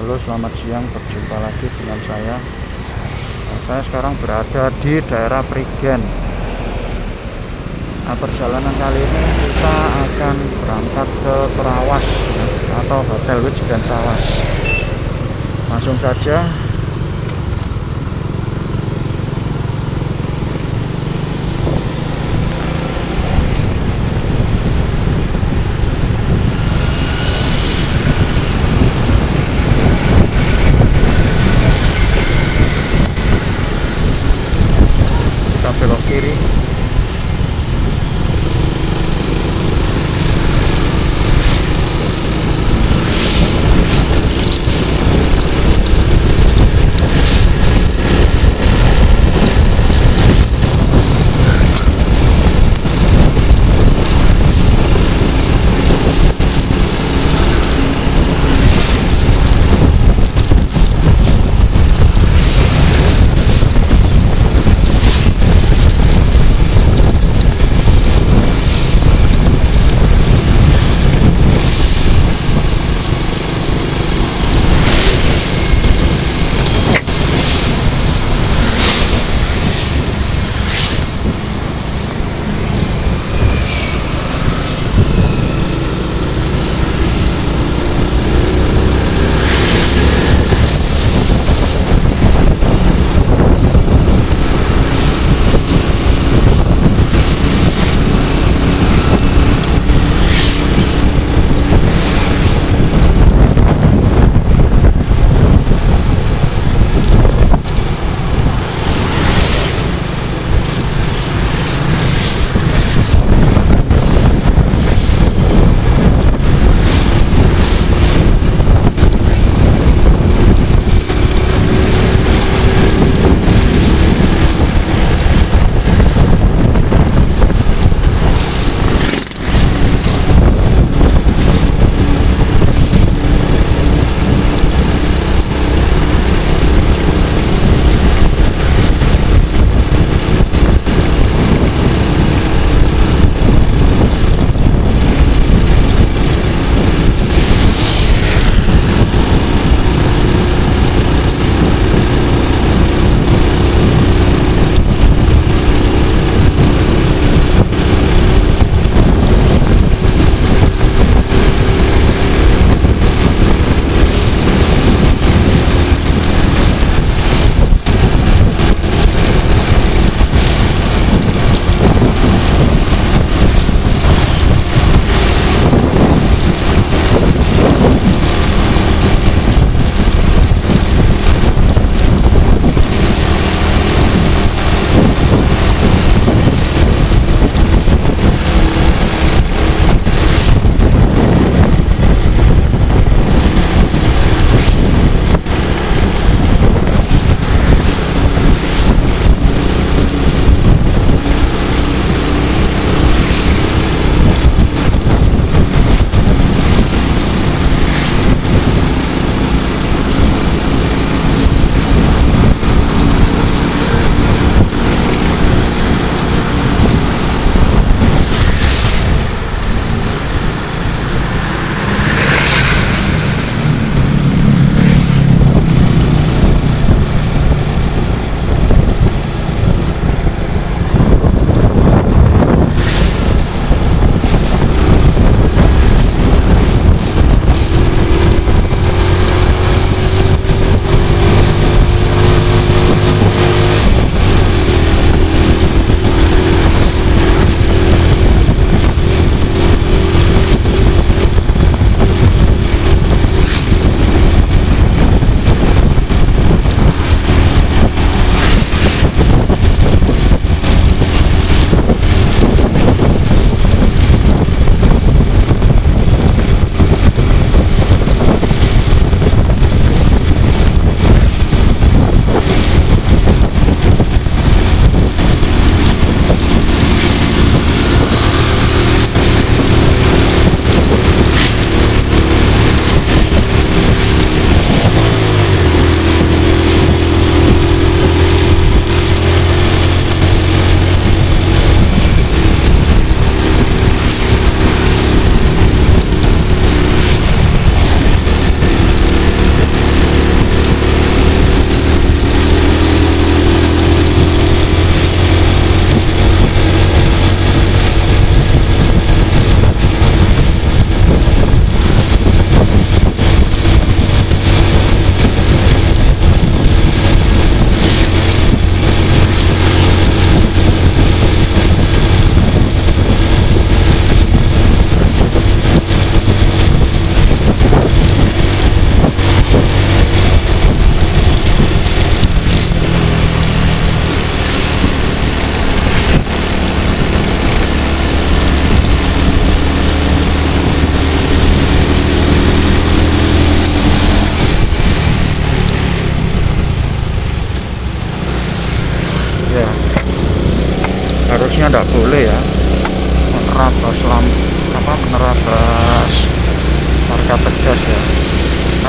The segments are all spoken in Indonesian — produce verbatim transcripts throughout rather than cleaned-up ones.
Halo, selamat siang, berjumpa lagi dengan saya. Nah, saya sekarang berada di daerah Prigen. Nah, perjalanan kali ini kita akan berangkat ke Trawas ya, atau Hotel Wijden Trawas. Langsung saja. Kita belok kiri.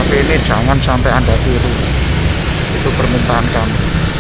tapi ini jangan sampai Anda tiru, itu permintaan kami.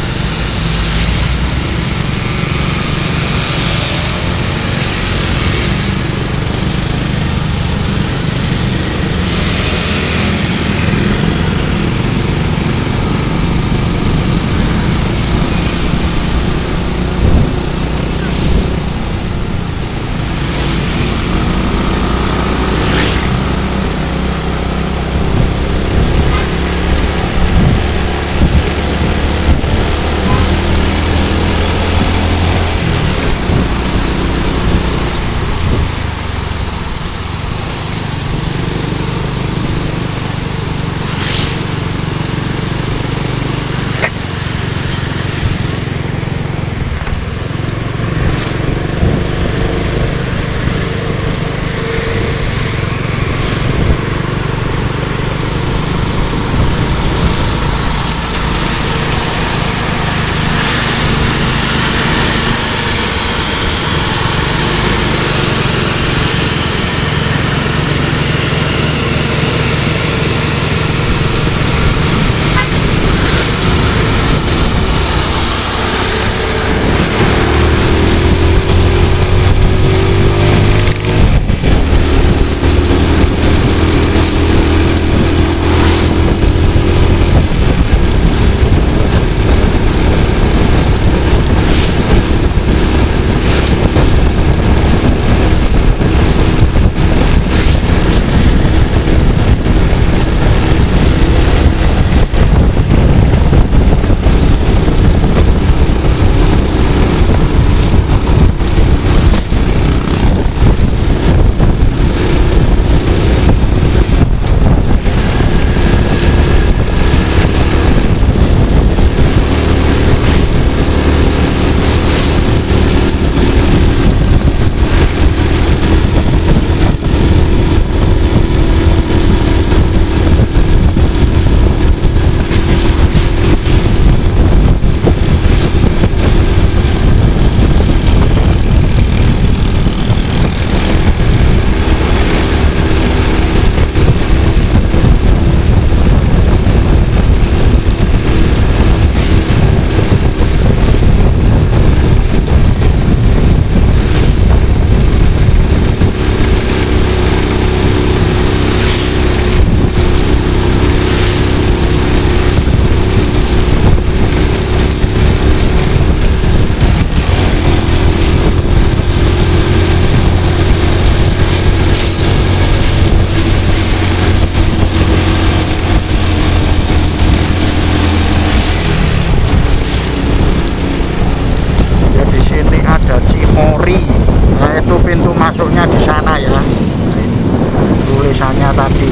Cimory. Nah, itu pintu masuknya di sana ya. Nah, ini tulisannya tadi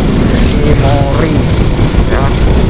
Cimory ya.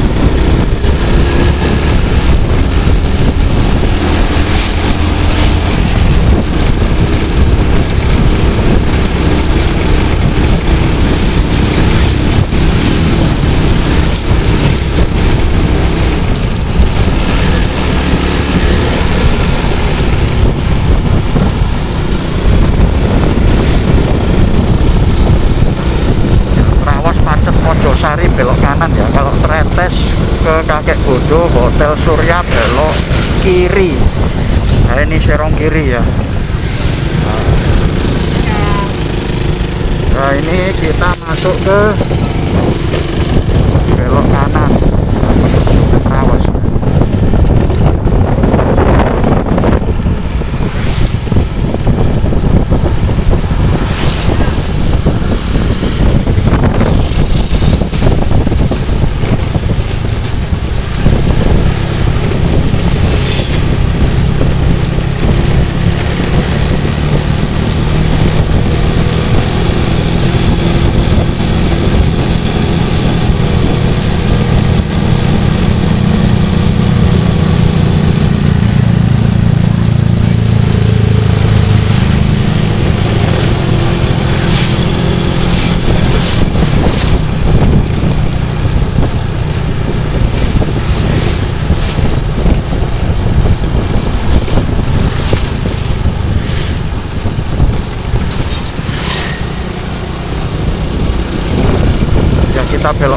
Sari belok kanan ya. Kalau Tretes ke Kakek Bodo, Hotel Surya belok kiri. Nah, ini serong kiri ya. Nah, ini kita masuk ke belok kanan. Awas.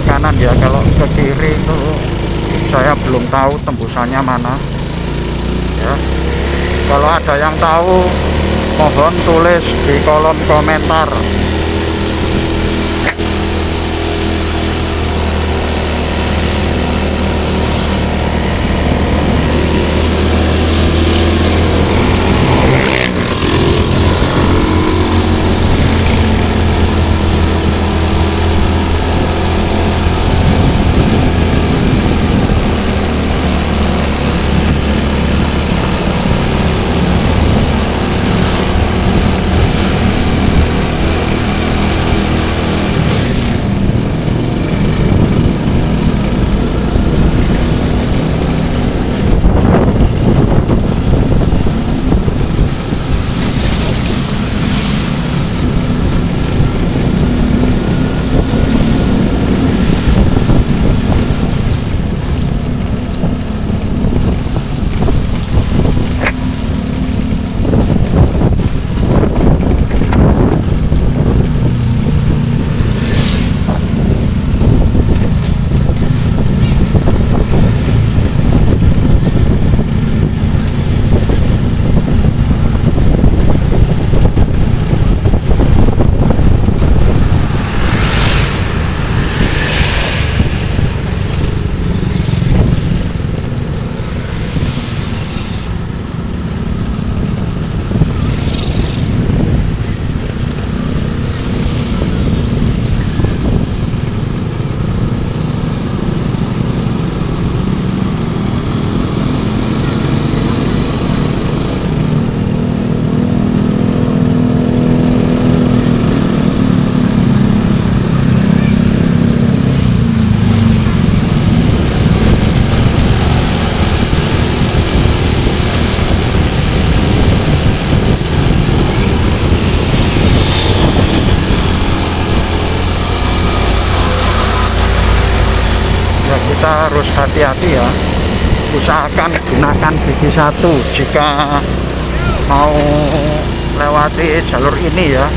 kanan ya. Kalau ke kiri itu saya belum tahu tembusannya mana ya. Kalau ada yang tahu mohon tulis di kolom komentar. Kita harus hati-hati ya, usahakan gunakan gigi satu jika mau lewati jalur ini ya.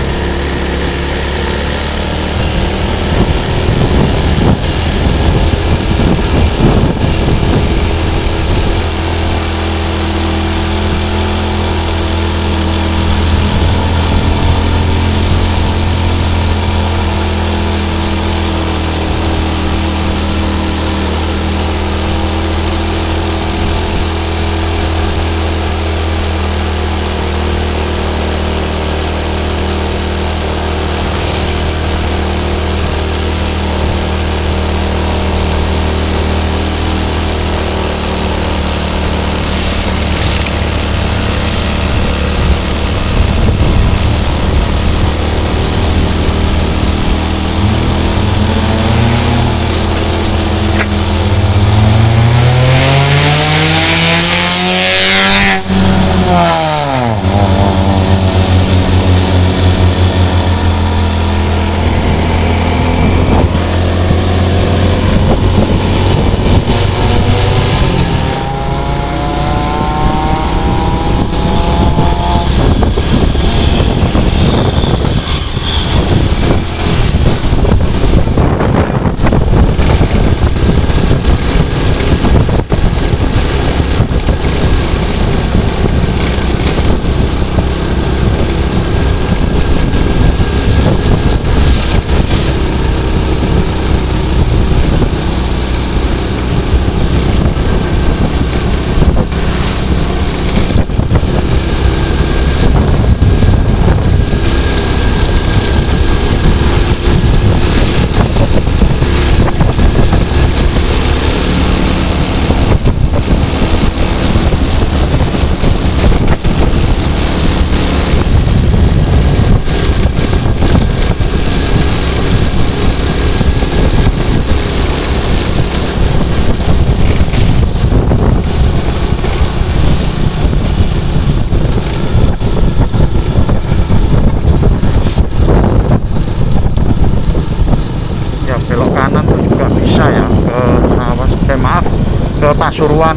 ke Pasuruan,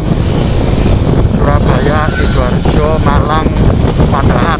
Surabaya, Sidoarjo, Malang, Pandaan.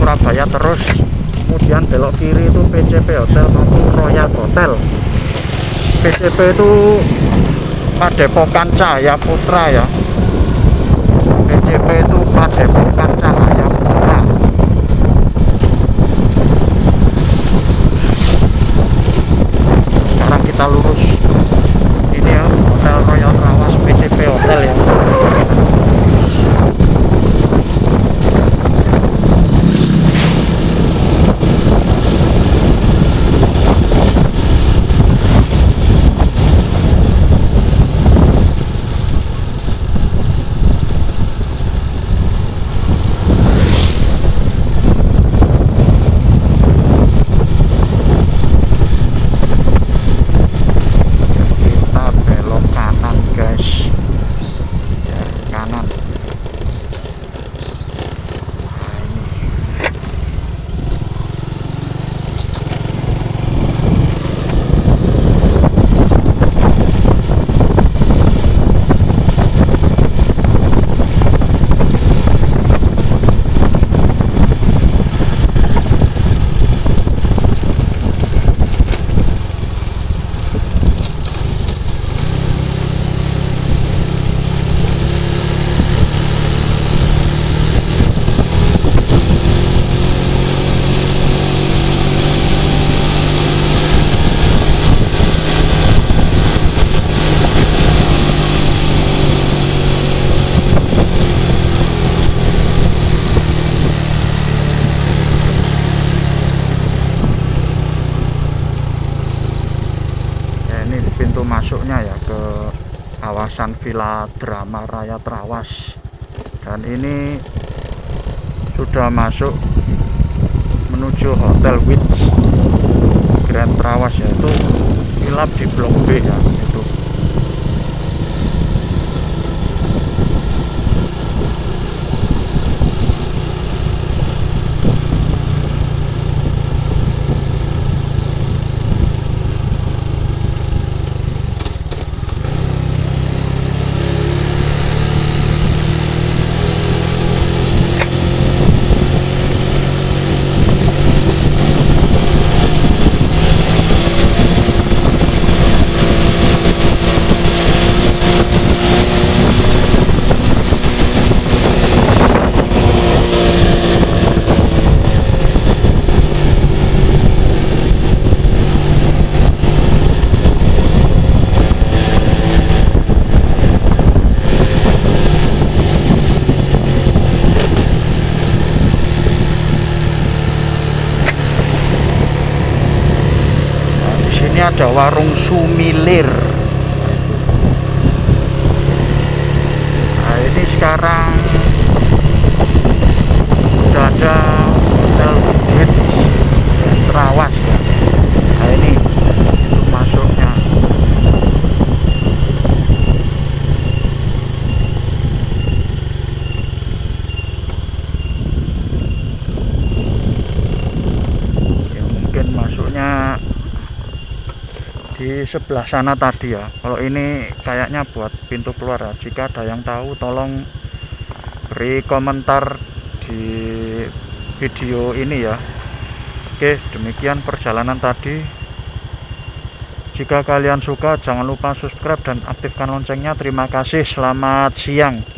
Surabaya terus, kemudian belok kiri itu P C P Hotel maupun Royal Hotel. P C P itu Padepokan Cahaya Putra ya. P C P itu Padepokan Cahaya Putra. Sekarang kita lurus. Ini ya Hotel Royal Trawas, P C P Hotel ya. Masuknya ya ke kawasan Villa Drama Raya Trawas, dan ini sudah masuk menuju Hotel Witch Grand Trawas, yaitu villa di Blok B ya itu. Ini ada warung Sumilir. Nah, ini sekarang sudah ada Hotel Witch Trawas ya. Nah, ini itu masuknya. Ya mungkin masuknya di sebelah sana tadi ya. Kalau ini kayaknya buat pintu keluar ya. Jika ada yang tahu tolong beri komentar di video ini ya. Oke, demikian perjalanan tadi. Jika kalian suka jangan lupa subscribe dan aktifkan loncengnya. Terima kasih, selamat siang.